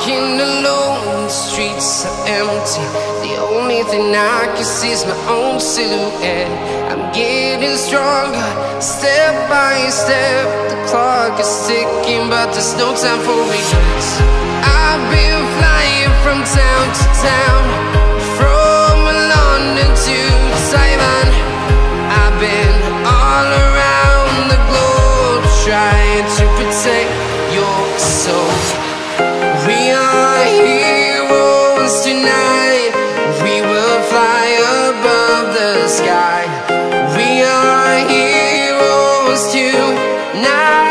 walking alone, the streets are empty. The only thing I can see is my own silhouette. I'm getting stronger, step by step. The clock is ticking, but there's no time for regrets. I've been flying from town to town, from London to Taiwan. I've been all around the globe, trying to protect your soul. We are heroes tonight. We will fly above the sky. We are heroes tonight.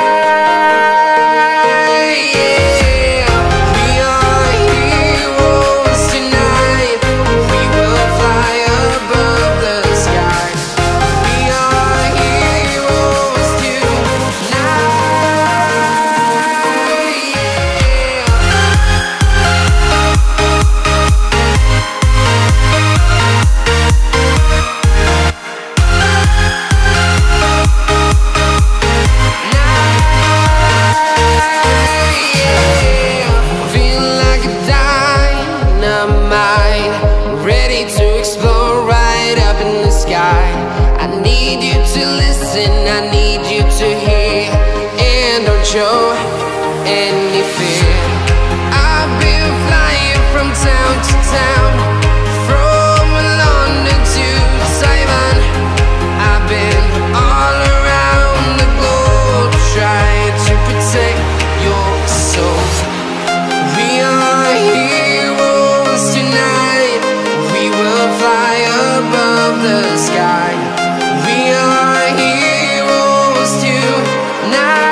Show any fear. I've been flying from town to town, from London to Taiwan. I've been all around the globe, trying to protect your soul. We are heroes tonight. We will fly above the sky. We are heroes tonight.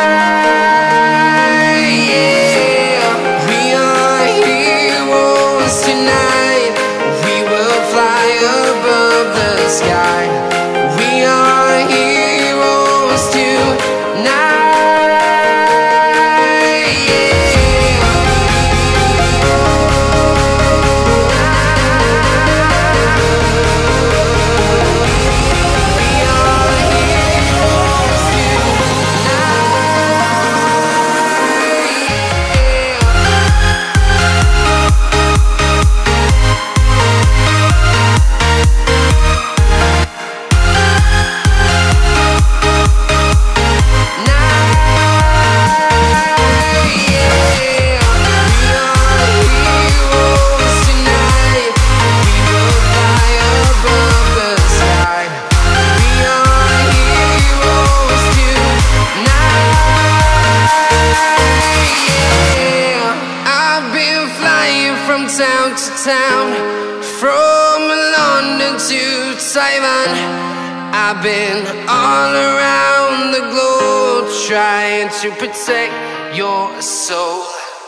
I've been all around the globe, trying to protect your soul.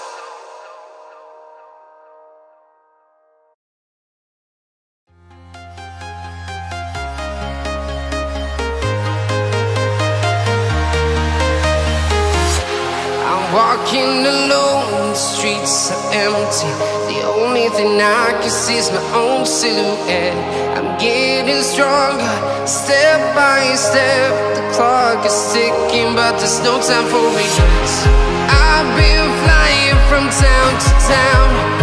I'm walking alone, the streets are empty. The only thing I can see is my own silhouette. I'm getting stronger, step by step. The clock is ticking, but there's no time for regrets. I've been flying from town to town,